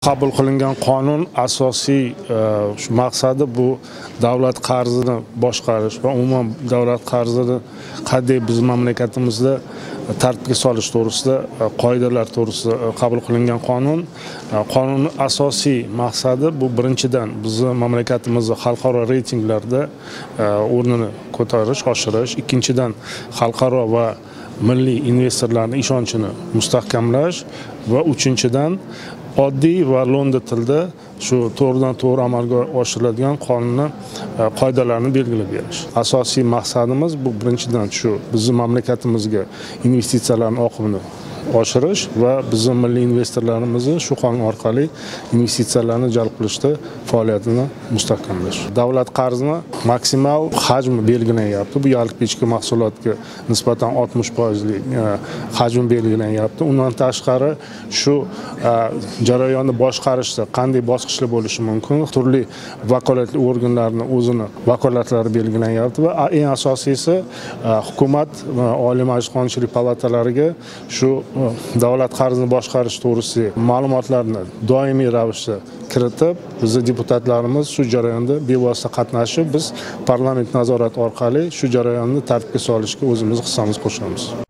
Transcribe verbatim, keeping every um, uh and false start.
Qabul qilingan qonun asosiy shu maqsadi bu davlat qarzini boshqarish va umuman davlat qarzini qanday biz mamlakatimizda tartibga solish to'g'risida qoidalar to'g'risida qabul qilingan qonun. Qonunning asosiy maqsadi bu birinchidan bizni mamlakatimizni xalqaro reytinglarda o'rnini ko'tarish, oshirish, ikkinchidan xalqaro va milliy investorlarning ishonchini mustahkamlash va uchinchidan oddiy va lo'nda tilda shu to'g'ridan to'g'ri amalga oshiriladigan qonunni qoidalarini belgilab berish. Asosiy maqsadimiz bu birinchidan shu bizning mamlakatimizga investitsiyalarning oqimini oshirish va bizning milliy investorlarimizni shu qonun orqali investitsiyalarni jalb qilishda faoliyatini mustahkamlash. Davlat qarzini maksimal hajmi belgilanyapti. Bu yalpi ichki mahsulotga nisbatan oltmish foizlik hajm belgilanyapti. Undan tashqari shu jarayonni boshqarishda qanday bosqichlar bo'lishi mumkin? Turli vakolatli organlarning o'zini vakolatlari belgilanyapti va eng asosiysi hukumat va Oliy Majlis Qonunchilik palatalariga shu davlat qarzini boshqarish to'g'risida ma'lumotlarni doimiy ravishda kiritib, bizning deputatlarimiz shu jarayonda bevosita qatnashib, biz parlament nazorati orqali shu jarayonni tartibga solishga o'zimiz hissamizni qo'shamiz.